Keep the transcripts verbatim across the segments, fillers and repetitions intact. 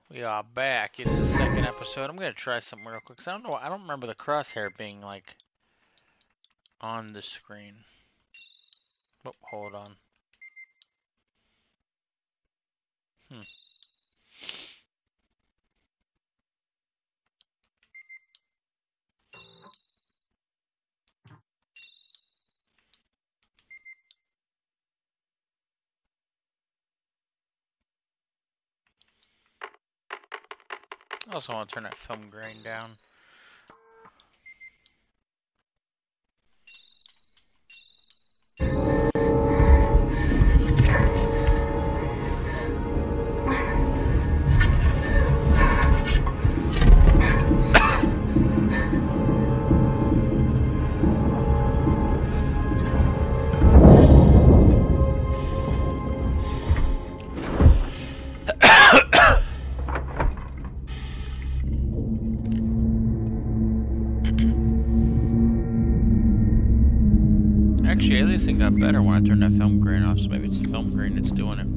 We are back. It's the second episode. I'm gonna try something real quick. 'Cause I don't know. I don't remember the crosshair being like on the screen. Oh, hold on. Hmm. I also want to turn that film grain down. Actually, aliasing got better when I turned that film grain off, so maybe it's the film grain that's doing it.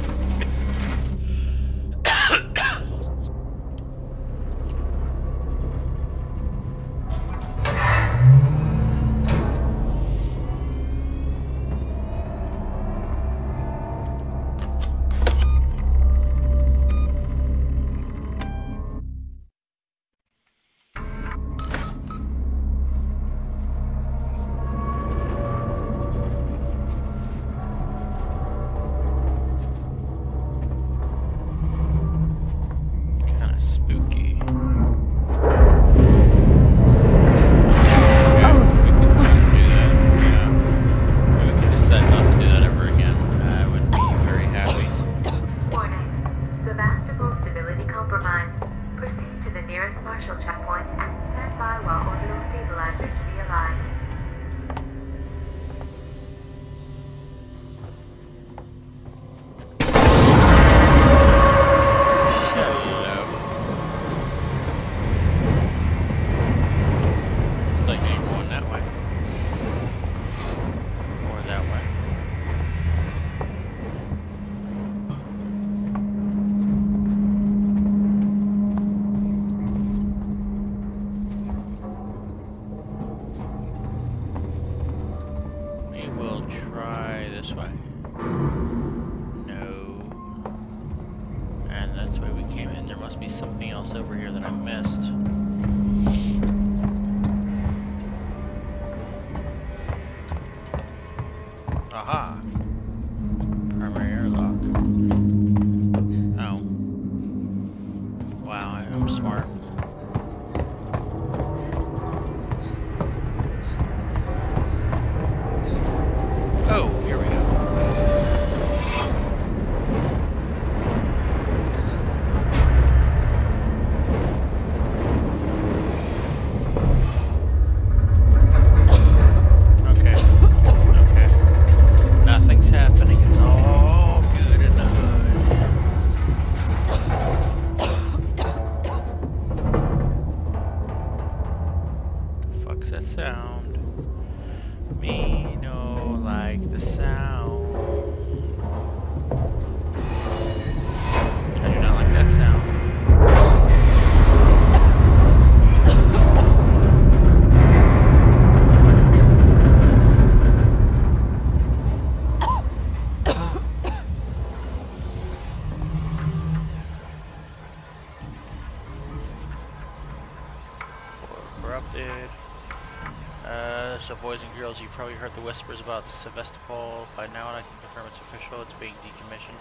Boys and girls, you probably heard the whispers about Sevastopol. By now, I can confirm it's official. It's being decommissioned.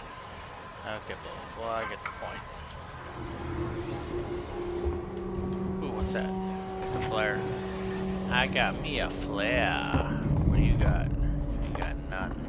Okay, well, I get the point. Ooh, what's that? It's a flare. I got me a flare. What do you got? You got none.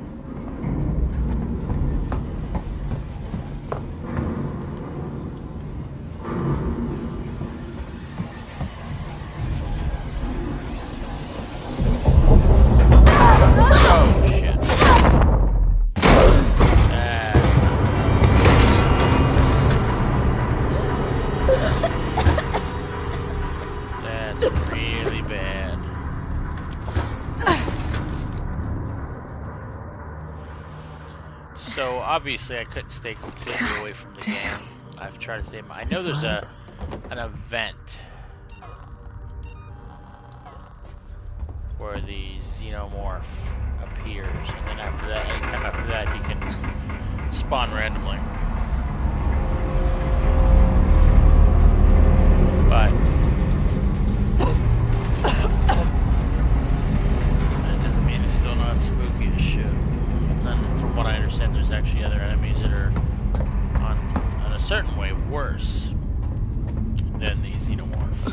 Obviously, I couldn't stay completely away from the game. I've tried to stay. I know It's there's a light. an event where the xenomorph appears, and then after that, anytime after that, he can spawn randomly. But that doesn't mean it's still not spooky as shit. And from what I understand, there's actually other enemies that are on, in a certain way, worse than the xenomorph.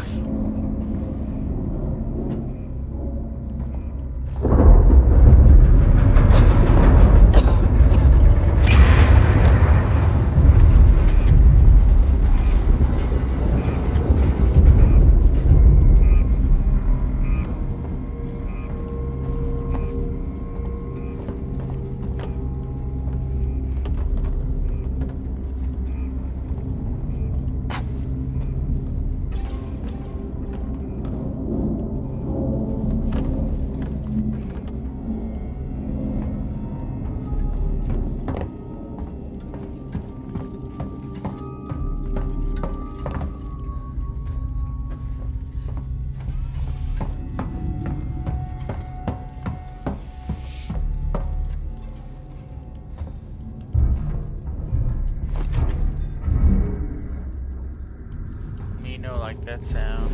Like that sound.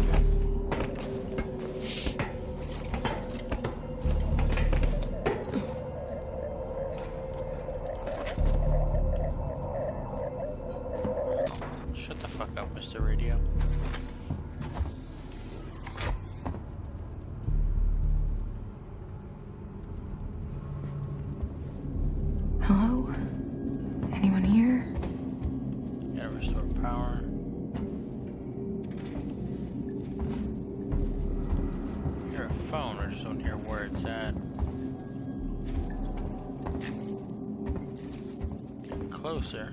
Shut the fuck up, Mister Radio. Hello? Anyone here? Gotta restore power. Phone, I just don't hear where it's at. Getting closer.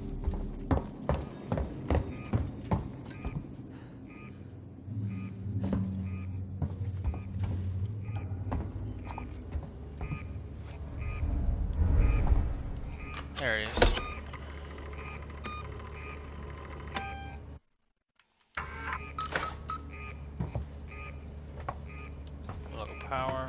There it is. Power.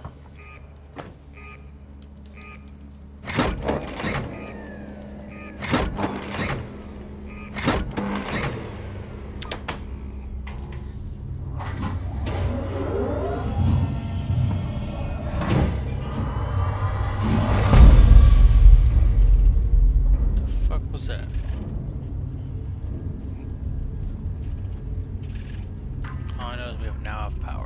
The fuck was that? All I know is we have now have power.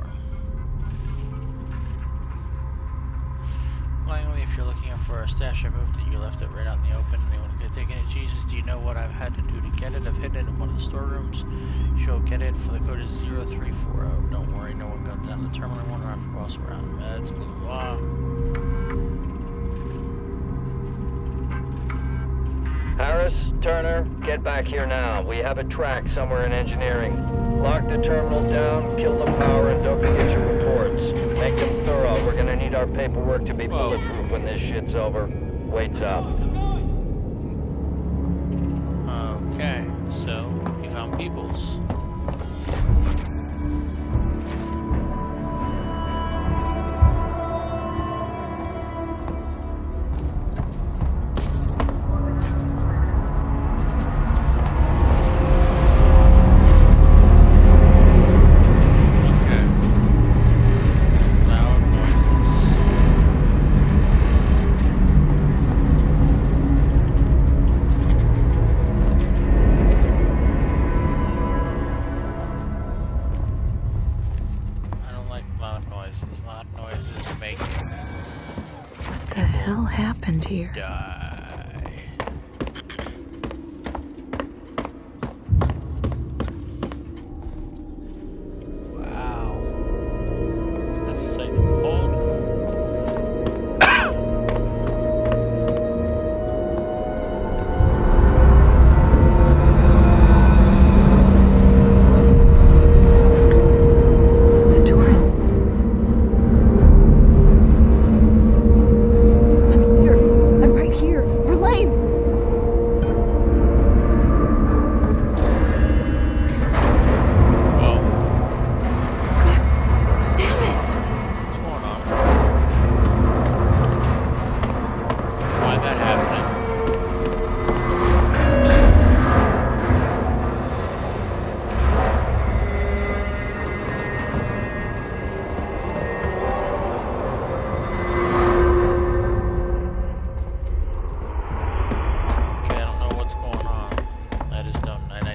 Langley, if you're looking for a stash, I moved that you left it right out in the open. Anyone could take it? Jesus, do you know what I've had to do to get it? I've hidden it in one of the storerooms. She'll get it for the code is zero three four zero. Don't worry, no one guns down the terminal. One around for boss around. That's blue. Wow. Harris, Turner, get back here now. We have a track somewhere in engineering. Lock the terminal down, kill the power, and don't forget your reports. Make them thorough. We're gonna need our paperwork to be Whoa. bulletproof when this shit's over. Waits up. Okay, so we found Peoples. Here. Die. Wow. That's a sight to behold. The Torrens. I'm here. I'm right here.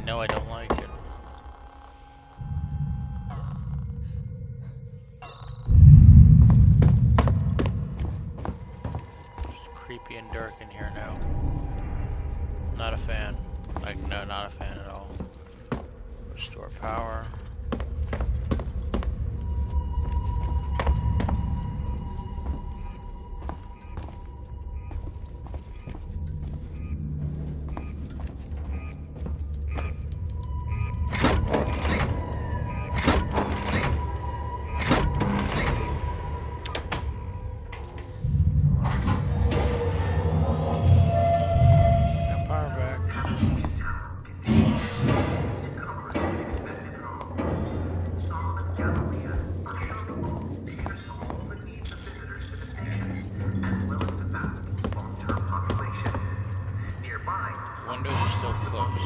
know I don't like it. It's creepy and dark in here now. Not a fan. Like, no, not a fan at all. Restore power. Windows are still closed.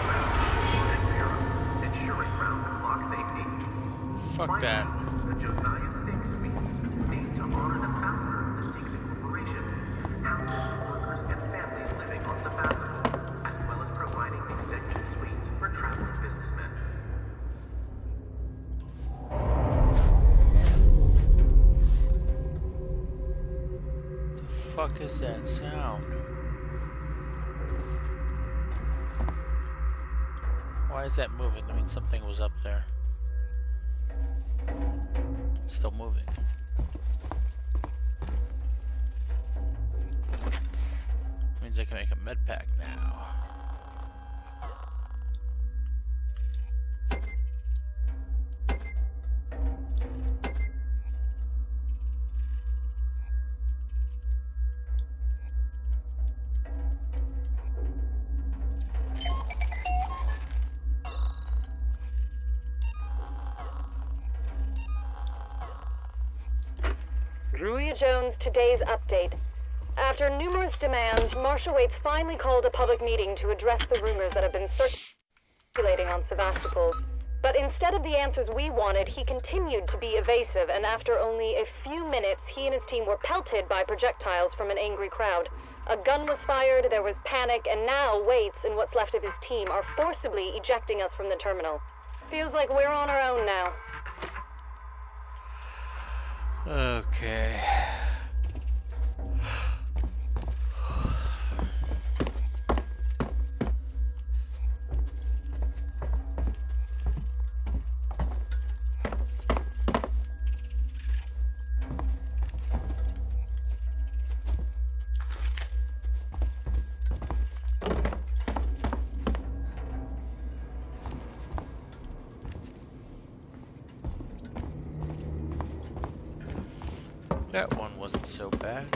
Fuck that. The Josiah six Suites, named to honor the founder of the Six Incorporation, houses workers and families living on Sebastopol, as well as providing executive suites for traveling businessmen. The fuck is that sound? Why is that moving? I mean, something was up there. It's still moving. Means I can make a med pack now. Druia Jones, today's update. After numerous demands, Marshal Waits finally called a public meeting to address the rumors that have been circulating on Sevastopol. But instead of the answers we wanted, he continued to be evasive, and after only a few minutes, he and his team were pelted by projectiles from an angry crowd. A gun was fired, there was panic, and now Waits and what's left of his team are forcibly ejecting us from the terminal. Feels like we're on our own now. Okay. That one wasn't so bad.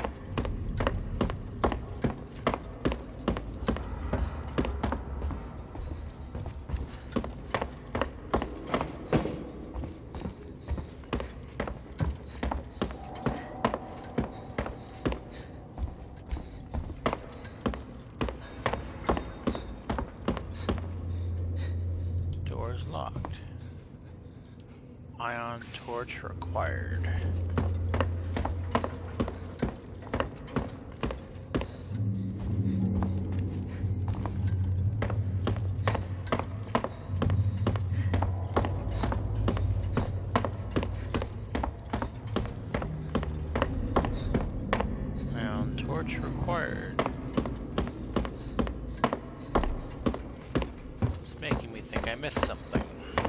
Door's locked. Ion torch required. Torch required. It's making me think I missed something.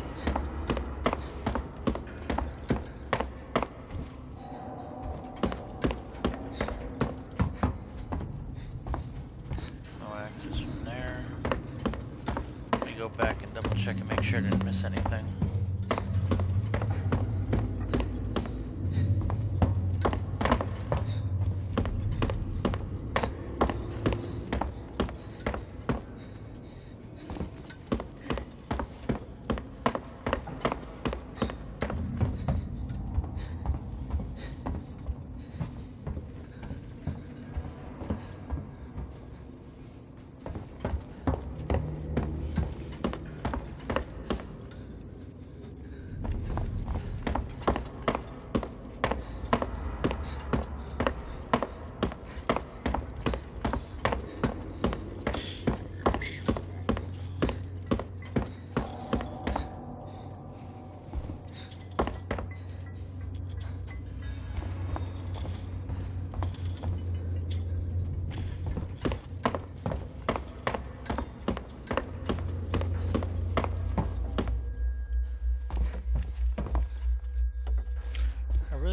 No access from there. Let me go back and double check and make sure I didn't miss anything.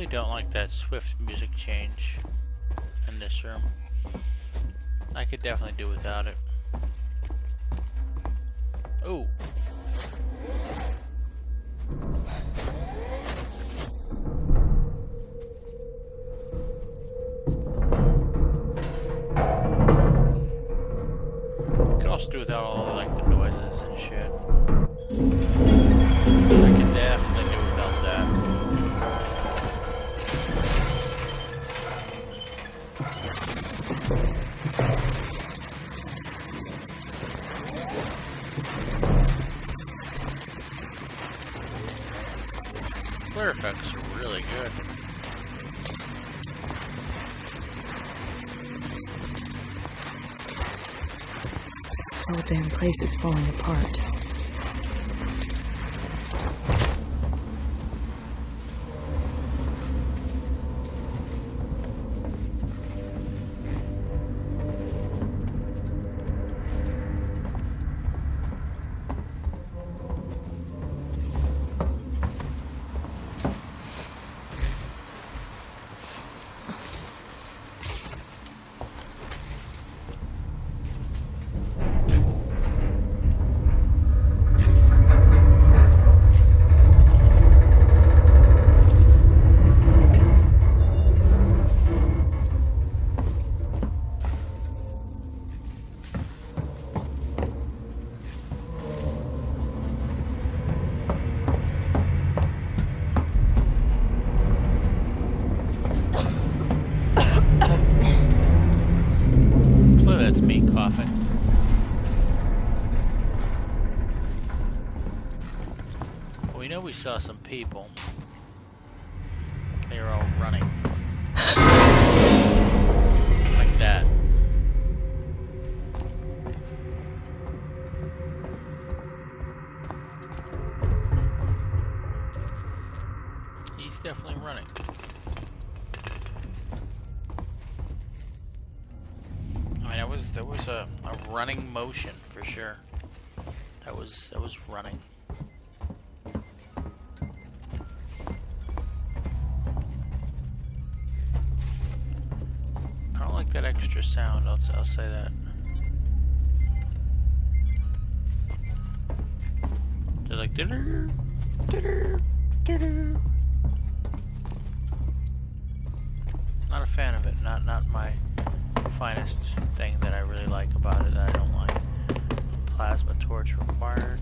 really don't like that swift music change in this room. I could definitely do without it. Oh. Could also do without all like the noises and shit. I could definitely do without that. Flare effects are really good. This whole damn place is falling apart. We saw some people. They were all running. Like that. He's definitely running. I mean, that was there was a, a running motion for sure. That was that was running. That extra sound, I'll, I'll say that. They're like ditter, ditter, ditter. Not a fan of it. Not not my finest thing that I really like about it. That I don't like. Plasma torch required.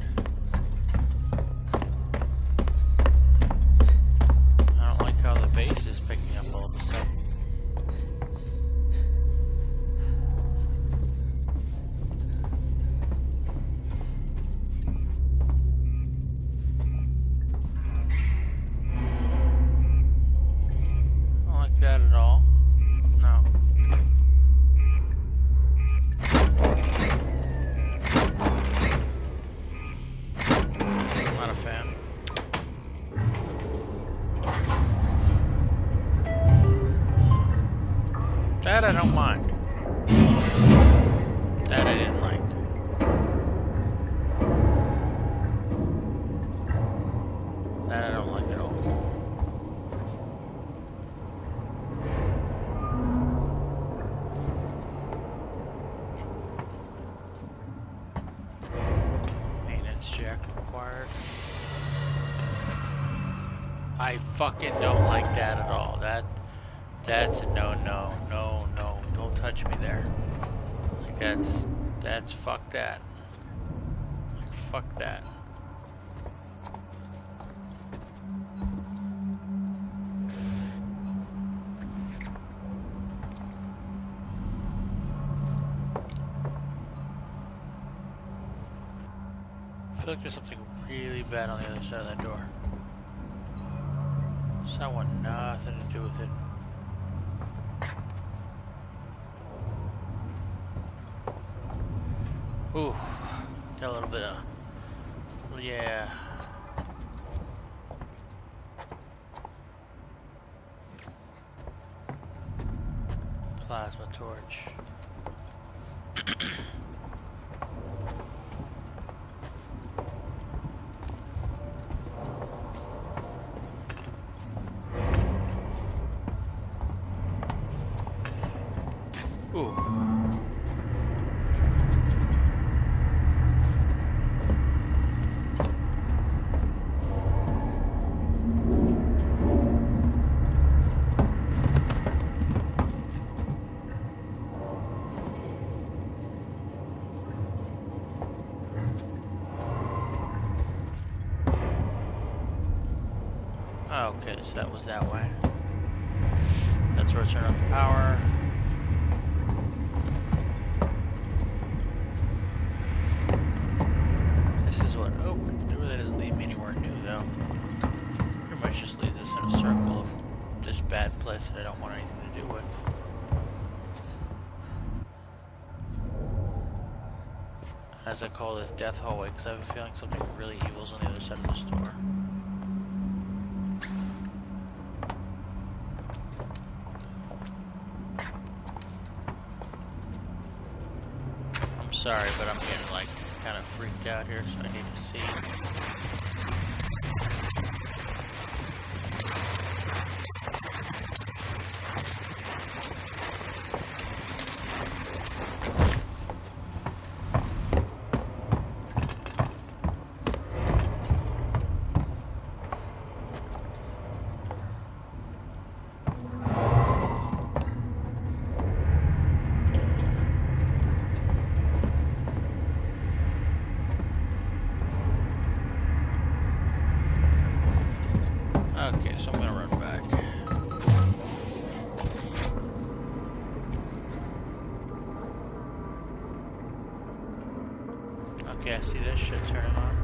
I don't like how the bass is picking up all of a sudden. That I don't mind. That I didn't like. That I don't like at all. Maintenance jack required. I fucking don't like that at all. That That's a no, no, no, no, don't touch me there. Like that's, that's fuck that. Like fuck that. I feel like there's something really bad on the other side of that door. So I want nothing to do with it. Ooh, got a little bit of, well, yeah. Plasma torch. Okay, so that was that way. That's where I turn on the power. This is what... Oh, it really doesn't lead me anywhere new, though. Pretty much just leads us in a circle of this bad place that I don't want anything to do with. As I call this death hallway, because I have a feeling something really evil's on the other side of this door. I'm sorry, but I'm getting like kind of freaked out here, so I need to see. Okay, so I'm gonna run back. Okay, I see this shit turning on.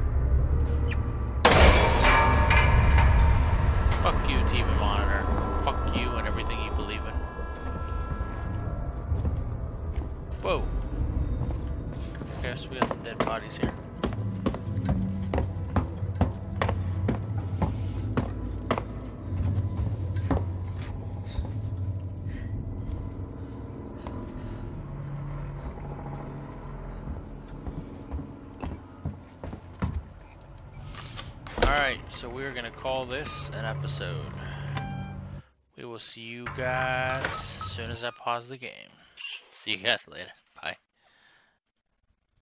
Fuck you, T V monitor. Fuck you and everything you believe in. Whoa. Okay, so we got some dead bodies here. Alright, so we're gonna call this an episode. We will see you guys as soon as I pause the game. See you guys later. Bye.